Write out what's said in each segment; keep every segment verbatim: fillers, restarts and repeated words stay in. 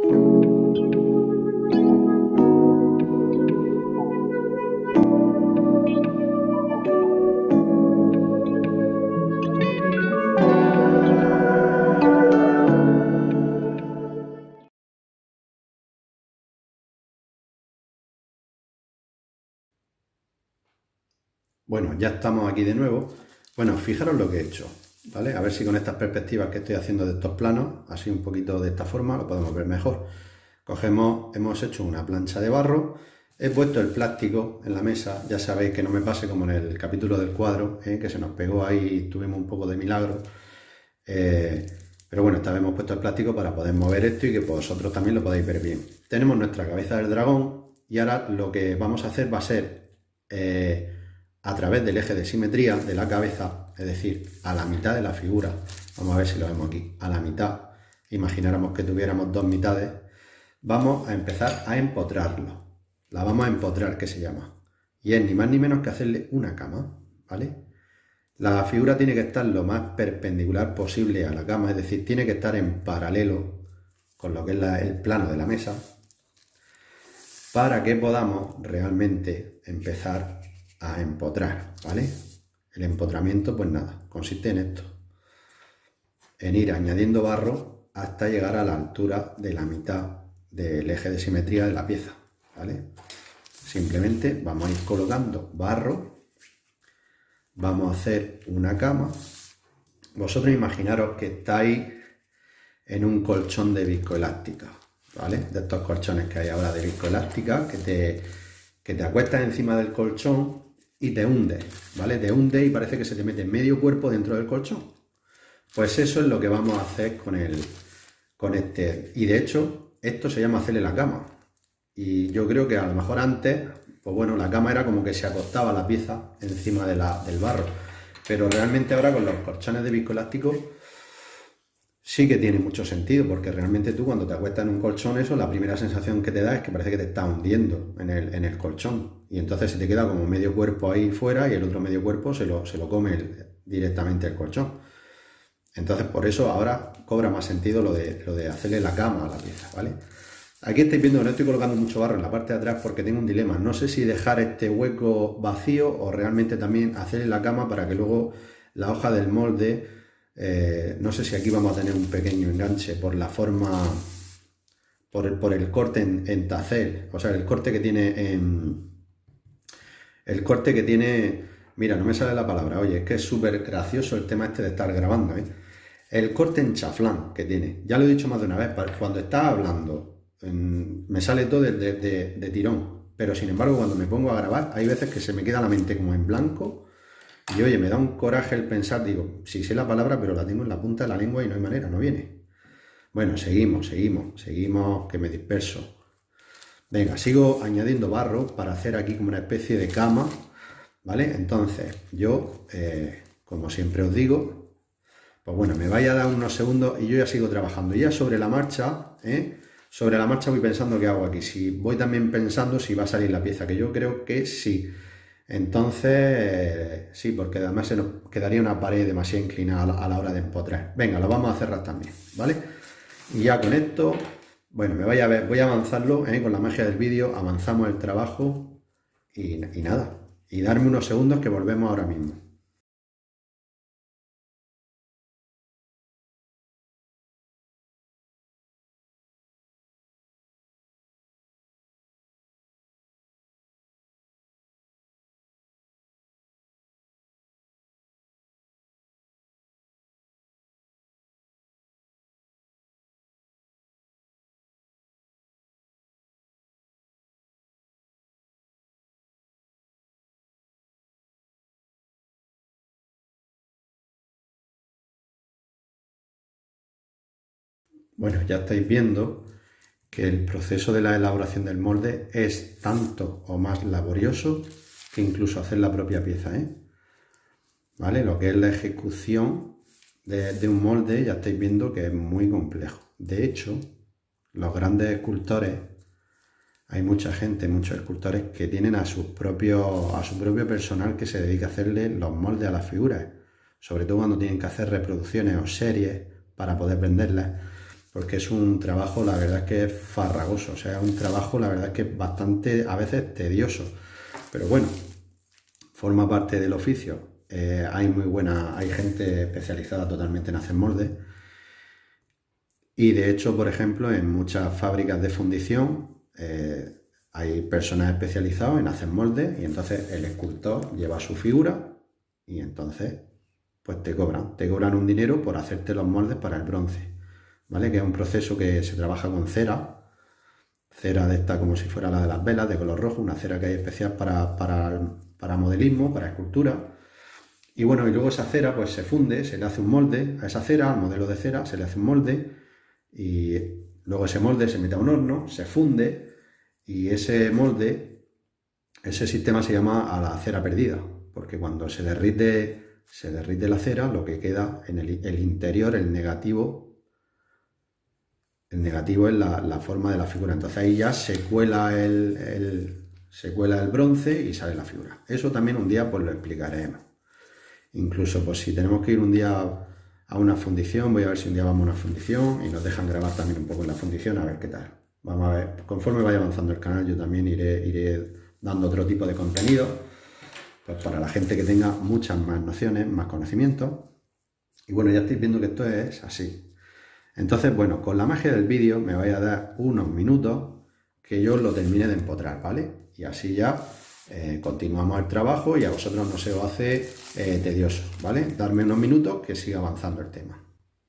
Bueno, ya estamos aquí de nuevo. Bueno, fijaros lo que he hecho, ¿vale? A ver si con estas perspectivas que estoy haciendo de estos planos, así un poquito de esta forma, lo podemos ver mejor. Cogemos, hemos hecho una plancha de barro, he puesto el plástico en la mesa, ya sabéis que no me pase como en el capítulo del cuadro, ¿eh? Que se nos pegó ahí y tuvimos un poco de milagro. Eh, pero bueno, esta vez hemos puesto el plástico para poder mover esto y que vosotros también lo podáis ver bien. Tenemos nuestra cabeza del dragón y ahora lo que vamos a hacer va a ser... Eh, a través del eje de simetría de la cabeza, es decir, a la mitad de la figura, vamos a ver si lo vemos aquí, a la mitad, imagináramos que tuviéramos dos mitades, vamos a empezar a empotrarlo, la vamos a empotrar, que se llama, y es ni más ni menos que hacerle una cama, ¿vale? La figura tiene que estar lo más perpendicular posible a la cama, es decir, tiene que estar en paralelo con lo que es la, el plano de la mesa, para que podamos realmente empezar a empotrar, ¿vale? El empotramiento, pues nada, consiste en esto, en ir añadiendo barro hasta llegar a la altura de la mitad del eje de simetría de la pieza, ¿vale? Simplemente vamos a ir colocando barro, vamos a hacer una cama. Vosotros imaginaros que estáis en un colchón de viscoelástica, ¿vale? De estos colchones que hay ahora de viscoelástica, que te, que te acuestas encima del colchón y te hunde, ¿vale? Te hunde y parece que se te mete medio cuerpo dentro del colchón. Pues eso es lo que vamos a hacer con, el, con este. Y de hecho, esto se llama hacerle la cama. Y yo creo que a lo mejor antes, pues bueno, la cama era como que se acostaba la pieza encima de la, del barro. Pero realmente ahora con los colchones de viscoelástico sí que tiene mucho sentido, porque realmente tú cuando te acuestas en un colchón, eso, la primera sensación que te da es que parece que te está hundiendo en el, en el colchón, y entonces se te queda como medio cuerpo ahí fuera y el otro medio cuerpo se lo, se lo come el, directamente el colchón. Entonces por eso ahora cobra más sentido lo de, lo de hacerle la cama a la pieza, ¿vale? Aquí estáis viendo que no estoy colocando mucho barro en la parte de atrás porque tengo un dilema, no sé si dejar este hueco vacío o realmente también hacerle la cama para que luego la hoja del molde... Eh, no sé si aquí vamos a tener un pequeño enganche por la forma, por el, por el corte en, en tacel, o sea, el corte que tiene en, el corte que tiene, mira, no me sale la palabra, oye, es que es súper gracioso el tema este de estar grabando, ¿eh? El corte en chaflán que tiene, ya lo he dicho más de una vez, cuando estaba hablando en, me sale todo de, de, de, de tirón, pero sin embargo cuando me pongo a grabar hay veces que se me queda la mente como en blanco. Y oye, me da un coraje el pensar, digo, sí sé la palabra, pero la tengo en la punta de la lengua y no hay manera, no viene. Bueno, seguimos, seguimos, seguimos, que me disperso. Venga, sigo añadiendo barro para hacer aquí como una especie de cama, ¿vale? Entonces, yo, eh, como siempre os digo, pues bueno, me vaya a dar unos segundos y yo ya sigo trabajando. Ya sobre la marcha, ¿eh? Sobre la marcha voy pensando qué hago aquí. Si voy también pensando si va a salir la pieza, que yo creo que sí. Entonces, sí, porque además se nos quedaría una pared demasiado inclinada a la, a la hora de empotrar. Venga, lo vamos a cerrar también, ¿vale? Y ya con esto, bueno, me vaya a ver, voy a avanzarlo, ¿eh? Con la magia del vídeo, avanzamos el trabajo y, y nada. Y darme unos segundos que volvemos ahora mismo. Bueno, ya estáis viendo que el proceso de la elaboración del molde es tanto o más laborioso que incluso hacer la propia pieza, ¿eh? ¿Vale? Lo que es la ejecución de, de un molde, ya estáis viendo que es muy complejo. De hecho, los grandes escultores, hay mucha gente, muchos escultores que tienen a, sus propios, a su propio personal que se dedica a hacerle los moldes a las figuras, sobre todo cuando tienen que hacer reproducciones o series para poder venderlas. porque es un trabajo, la verdad es que es farragoso, o sea, es un trabajo, la verdad es que es bastante, a veces, tedioso, pero bueno, forma parte del oficio. Eh, hay muy buena, hay gente especializada totalmente en hacer moldes, y de hecho, por ejemplo, en muchas fábricas de fundición eh, hay personas especializadas en hacer moldes, y entonces el escultor lleva su figura y entonces pues te cobran, te cobran un dinero por hacerte los moldes para el bronce, ¿vale? Que es un proceso que se trabaja con cera, cera de esta como si fuera la de las velas, de color rojo, una cera que hay especial para, para, para modelismo, para escultura. Y bueno, y luego esa cera pues se funde, se le hace un molde a esa cera, al modelo de cera, se le hace un molde, y luego ese molde se mete a un horno, se funde, y ese molde, ese sistema se llama a la cera perdida, porque cuando se derrite, se derrite la cera, lo que queda en el, el interior, el negativo, el negativo es la, la forma de la figura. Entonces ahí ya se cuela el, el, se cuela el bronce y sale la figura. Eso también un día pues lo explicaremos. Incluso pues si tenemos que ir un día a una fundición, voy a ver si un día vamos a una fundición y nos dejan grabar también un poco en la fundición, a ver qué tal. Vamos a ver, conforme vaya avanzando el canal yo también iré, iré dando otro tipo de contenido, pues para la gente que tenga muchas más nociones, más conocimientos. Y bueno, ya estáis viendo que esto es así. Entonces, bueno, con la magia del vídeo me vais a dar unos minutos que yo lo termine de empotrar, ¿vale? Y así ya eh, continuamos el trabajo y a vosotros no se os hace eh, tedioso, ¿vale? Darme unos minutos que siga avanzando el tema.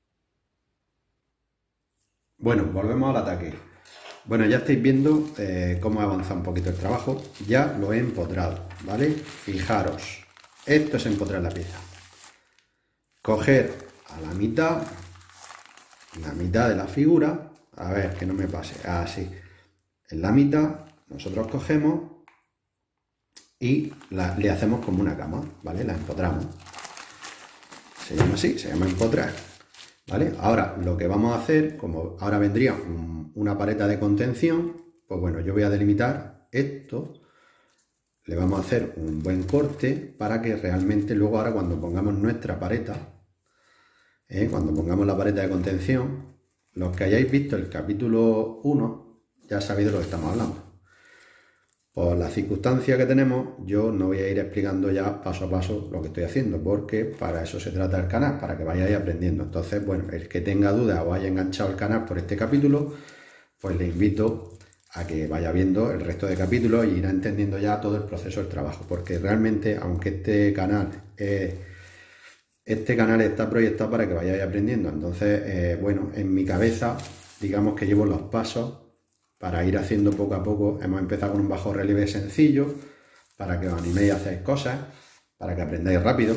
Bueno, volvemos al ataque. Bueno, ya estáis viendo eh, cómo ha avanzado un poquito el trabajo. Ya lo he empotrado, ¿vale? Fijaros, esto es empotrar la pieza. Coger a la mitad, la mitad de la figura, a ver, que no me pase, así. En la mitad nosotros cogemos y la, le hacemos como una cama, ¿vale? La empotramos. Se llama así, se llama empotrar, ¿vale? Ahora, lo que vamos a hacer, como ahora vendría un, una paleta de contención, pues bueno, yo voy a delimitar esto, le vamos a hacer un buen corte para que realmente luego ahora cuando pongamos nuestra paleta, ¿eh? Cuando pongamos la paleta de contención, los que hayáis visto el capítulo uno, ya sabéis de lo que estamos hablando. Por las circunstancias que tenemos, yo no voy a ir explicando ya paso a paso lo que estoy haciendo, porque para eso se trata el canal, para que vayáis aprendiendo. Entonces, bueno, el que tenga dudas o haya enganchado el canal por este capítulo, pues le invito a que vaya viendo el resto de capítulos y irá entendiendo ya todo el proceso del trabajo, porque realmente, aunque este canal, eh, este canal está proyectado para que vayáis aprendiendo, entonces, eh, bueno, en mi cabeza, digamos que llevo los pasos para ir haciendo poco a poco. Hemos empezado con un bajo relieve sencillo, para que os animéis a hacer cosas, para que aprendáis rápido.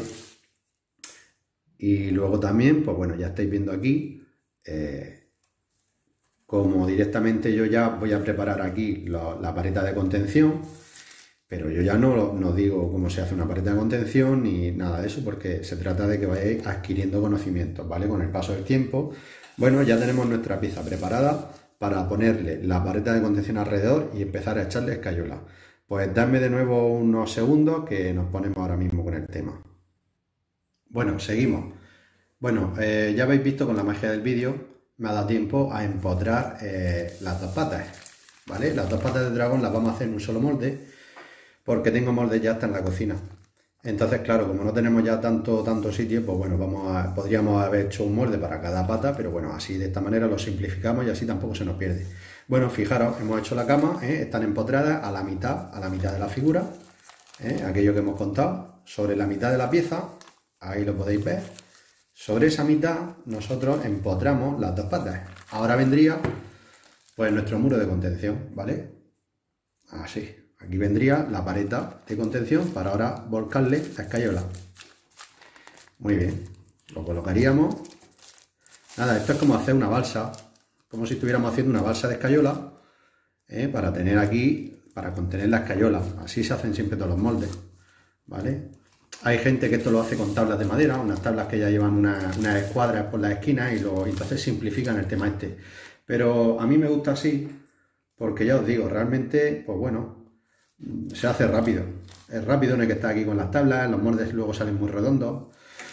Y luego también, pues bueno, ya estáis viendo aquí, eh, como directamente yo ya voy a preparar aquí la, la paleta de contención, pero yo ya no, no digo cómo se hace una paleta de contención ni nada de eso, porque se trata de que vayáis adquiriendo conocimientos, ¿vale? Con el paso del tiempo, bueno, ya tenemos nuestra pieza preparada para ponerle la paleta de contención alrededor y empezar a echarle escayola. Pues dadme de nuevo unos segundos que nos ponemos ahora mismo con el tema. Bueno, seguimos. Bueno, eh, ya habéis visto con la magia del vídeo, me ha dado tiempo a empotrar eh, las dos patas, ¿vale? Las dos patas de dragón las vamos a hacer en un solo molde, porque tengo moldes ya hasta en la cocina. Entonces, claro, como no tenemos ya tanto, tanto sitio, pues bueno, vamos a, podríamos haber hecho un molde para cada pata, pero bueno, así de esta manera lo simplificamos y así tampoco se nos pierde. Bueno, fijaros, hemos hecho la cama, ¿eh? Están empotradas a la mitad, a la mitad de la figura, ¿eh? Aquello que hemos contado, sobre la mitad de la pieza, ahí lo podéis ver. Sobre esa mitad nosotros empotramos las dos patas. Ahora vendría pues nuestro muro de contención, ¿vale? Así. Aquí vendría la paleta de contención para ahora volcarle la escayola. Muy bien, lo colocaríamos. Nada, esto es como hacer una balsa, como si estuviéramos haciendo una balsa de escayola, ¿eh? Para tener aquí, para contener la escayola. Así se hacen siempre todos los moldes, ¿vale? Hay gente que esto lo hace con tablas de madera, unas tablas que ya llevan unas, unas escuadras por las esquinas y lo, entonces simplifican el tema este. Pero a mí me gusta así, porque ya os digo, realmente, pues bueno, se hace rápido, es rápido, no hay que estar aquí con las tablas, los moldes luego salen muy redondos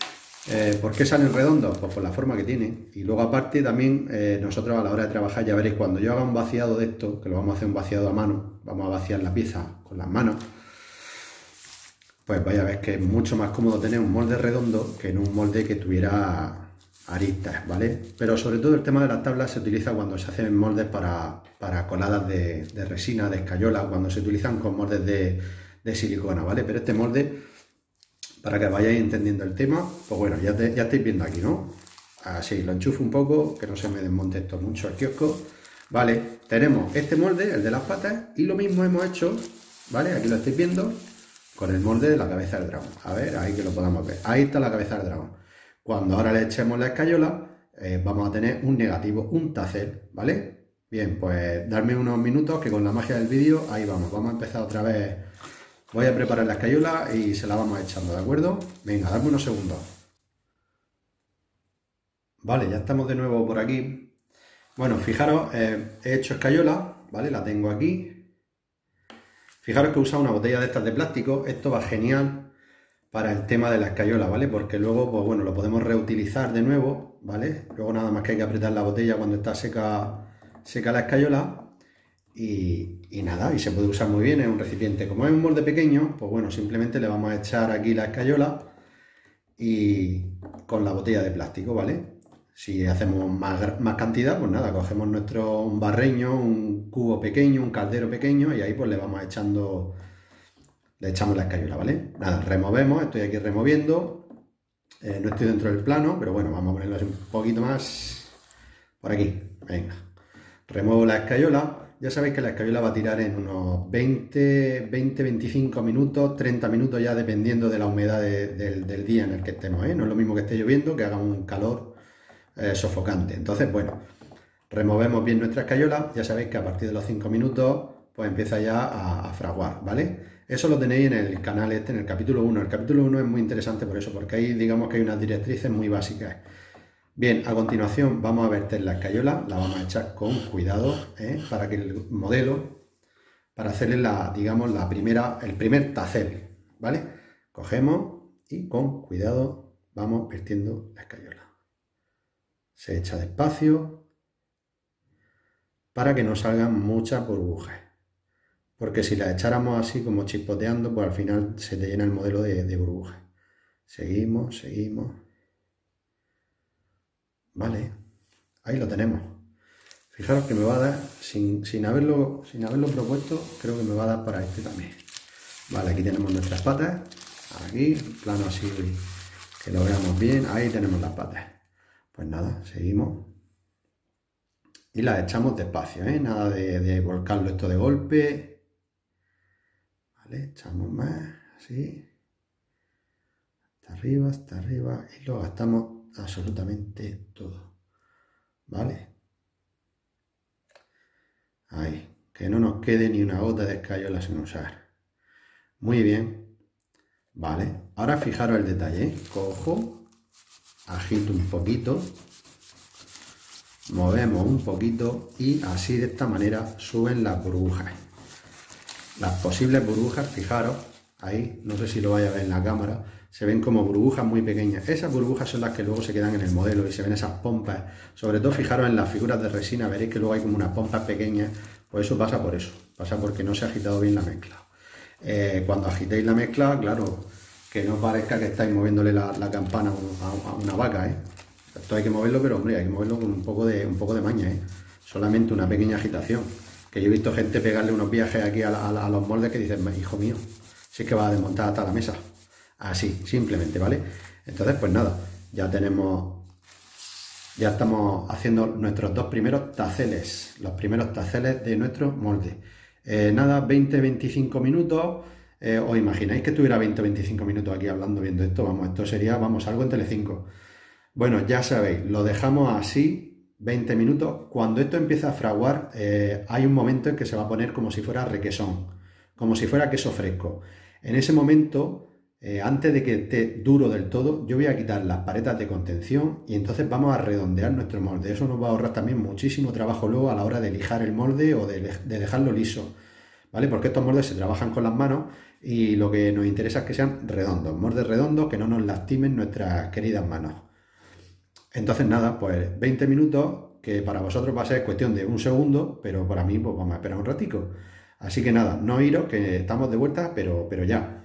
Eh, ¿Por qué salen redondos? Pues por la forma que tienen. Y luego aparte también eh, nosotros a la hora de trabajar, ya veréis, cuando yo haga un vaciado de esto, que lo vamos a hacer un vaciado a mano, vamos a vaciar la pieza con las manos, pues vais a ver que es mucho más cómodo tener un molde redondo que en un molde que tuviera aristas, ¿vale? Pero sobre todo el tema de las tablas se utiliza cuando se hacen moldes para, para coladas de, de resina, de escayola, cuando se utilizan con moldes de, de silicona, ¿vale? Pero este molde, para que vayáis entendiendo el tema, pues bueno, ya, te, ya estáis viendo aquí, ¿no? Así, lo enchufo un poco, que no se me desmonte esto mucho el kiosco. Vale, tenemos este molde, el de las patas, y lo mismo hemos hecho, ¿vale? Aquí lo estáis viendo, con el molde de la cabeza del dragón. A ver, ahí que lo podamos ver. Ahí está la cabeza del dragón. Cuando ahora le echemos la escayola, eh, vamos a tener un negativo, un tacel, ¿vale? Bien, pues darme unos minutos que con la magia del vídeo, ahí vamos. Vamos a empezar otra vez. Voy a preparar la escayola y se la vamos echando, ¿de acuerdo? Venga, dame unos segundos. Vale, ya estamos de nuevo por aquí. Bueno, fijaros, eh, he hecho escayola, ¿vale? La tengo aquí. Fijaros que he usado una botella de estas de plástico. Esto va genial para el tema de la escayola, ¿vale? Porque luego, pues bueno, lo podemos reutilizar de nuevo, ¿vale? Luego nada más que hay que apretar la botella cuando está seca, seca la escayola. Y, y nada, y se puede usar muy bien en un recipiente. Como es un molde pequeño, pues bueno, simplemente le vamos a echar aquí la escayola y con la botella de plástico, ¿vale? Si hacemos más, más cantidad, pues nada, cogemos nuestro un barreño, un cubo pequeño, un caldero pequeño y ahí pues le vamos echando, le echamos la escayola, ¿vale? Nada, removemos, estoy aquí removiendo, eh, no estoy dentro del plano, pero bueno, vamos a ponerlo así un poquito más por aquí, venga. Remuevo la escayola. Ya sabéis que la escayola va a tirar en unos veinte, veinte, veinticinco minutos, treinta minutos ya dependiendo de la humedad de, de, del día en el que estemos, ¿eh? No es lo mismo que esté lloviendo que haga un calor eh, sofocante. Entonces, bueno, removemos bien nuestra escayola. Ya sabéis que a partir de los cinco minutos pues empieza ya a, a fraguar, ¿vale? Eso lo tenéis en el canal este, en el capítulo uno. El capítulo uno es muy interesante por eso, porque ahí digamos que hay unas directrices muy básicas. Bien, a continuación vamos a verter la escayola, la vamos a echar con cuidado, ¿eh? Para que el modelo, para hacerle la, digamos, la primera, el primer tacel, ¿vale? Cogemos y con cuidado vamos vertiendo la escayola. Se echa despacio para que no salgan muchas burbujas, porque si la echáramos así como chispoteando, pues al final se te llena el modelo de, de burbujas. Seguimos, seguimos. Vale, ahí lo tenemos. Fijaros que me va a dar, sin, sin, haberlo, sin haberlo propuesto, creo que me va a dar para este también. Vale, aquí tenemos nuestras patas. Aquí, plano así, que lo veamos bien. Ahí tenemos las patas. Pues nada, seguimos. Y las echamos despacio, ¿eh? Nada de, de volcarlo esto de golpe. Vale, echamos más, así. Hasta arriba, hasta arriba. Y lo gastamos absolutamente todo, ¿vale? Ahí, que no nos quede ni una gota de escayola sin usar. Muy bien, vale. Ahora fijaros el detalle, ¿eh? Cojo, agito un poquito, movemos un poquito y así de esta manera suben las burbujas. Las posibles burbujas, fijaros, ahí, no sé si lo vais a ver en la cámara, se ven como burbujas muy pequeñas. Esas burbujas son las que luego se quedan en el modelo y se ven esas pompas. Sobre todo fijaros en las figuras de resina, veréis que luego hay como unas pompas pequeñas. Pues eso pasa por eso, pasa porque no se ha agitado bien la mezcla. Eh, cuando agitéis la mezcla, claro, que no parezca que estáis moviéndole la, la campana a, a una vaca, ¿eh? Esto hay que moverlo, pero hombre, hay que moverlo con un poco de, un poco de maña, ¿eh? Solamente una pequeña agitación. Que yo he visto gente pegarle unos viajes aquí a, a, a los moldes que dicen, hijo mío, si es que va a desmontar hasta la mesa. Así, simplemente, ¿vale? Entonces, pues nada, ya tenemos, ya estamos haciendo nuestros dos primeros taceles, los primeros taceles de nuestro molde. Eh, nada, veinte a veinticinco minutos, eh, os imagináis que estuviera veinte a veinticinco minutos aquí hablando, viendo esto, vamos, esto sería, vamos, algo en Telecinco. Bueno, ya sabéis, lo dejamos así, veinte minutos. Cuando esto empieza a fraguar, eh, hay un momento en que se va a poner como si fuera requesón, como si fuera queso fresco. En ese momento, eh, antes de que esté duro del todo, yo voy a quitar las paretas de contención y entonces vamos a redondear nuestro molde. Eso nos va a ahorrar también muchísimo trabajo luego a la hora de lijar el molde o de, de dejarlo liso, ¿vale? Porque estos moldes se trabajan con las manos y lo que nos interesa es que sean redondos, bordes redondos, que no nos lastimen nuestras queridas manos. Entonces nada, pues veinte minutos, que para vosotros va a ser cuestión de un segundo, pero para mí pues vamos a esperar un ratico. Así que nada, no iros, que estamos de vuelta, pero, pero ya.